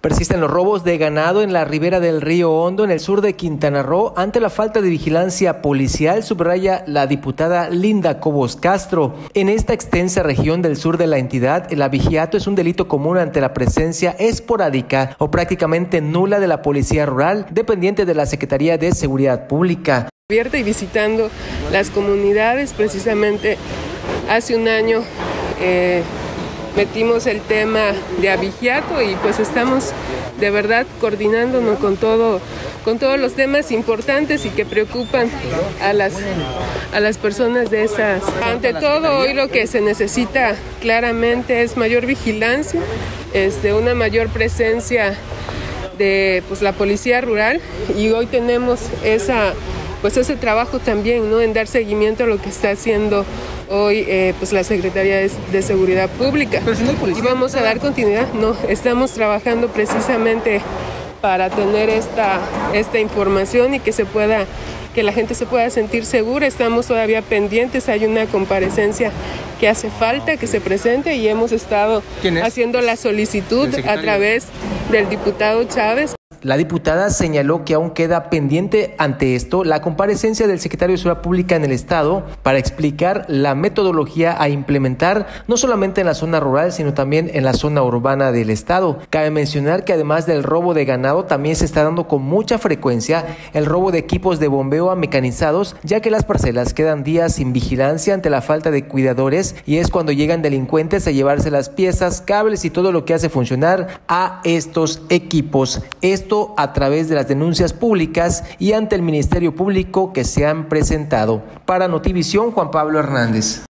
Persisten los robos de ganado en la ribera del río Hondo, en el sur de Quintana Roo, ante la falta de vigilancia policial, subraya la diputada Linda Cobos Castro. En esta extensa región del sur de la entidad, el abigeato es un delito común ante la presencia esporádica o prácticamente nula de la Policía Rural, dependiente de la Secretaría de Seguridad Pública. Y visitando las comunidades, precisamente hace un año metimos el tema de abigeato y pues estamos de verdad coordinándonos con todos los temas importantes y que preocupan a las personas de esas. Ante todo, hoy lo que se necesita claramente es mayor vigilancia, una mayor presencia de la Policía Rural, y hoy tenemos ese trabajo también, ¿no?, en dar seguimiento a lo que está haciendo hoy la Secretaría de Seguridad Pública. Pero si no hay policía, y vamos a dar continuidad. No, estamos trabajando precisamente para tener esta información y que la gente se pueda sentir segura. Estamos todavía pendientes, hay una comparecencia que hace falta que se presente y hemos estado haciendo la solicitud a través del diputado Chávez. La diputada señaló que aún queda pendiente ante esto la comparecencia del secretario de Seguridad Pública en el Estado para explicar la metodología a implementar no solamente en la zona rural, sino también en la zona urbana del Estado. Cabe mencionar que además del robo de ganado, también se está dando con mucha frecuencia el robo de equipos de bombeo a mecanizados, ya que las parcelas quedan días sin vigilancia ante la falta de cuidadores, y es cuando llegan delincuentes a llevarse las piezas, cables y todo lo que hace funcionar a estos equipos. Esto a través de las denuncias públicas y ante el Ministerio Público que se han presentado. Para Notivisión, Juan Pablo Hernández.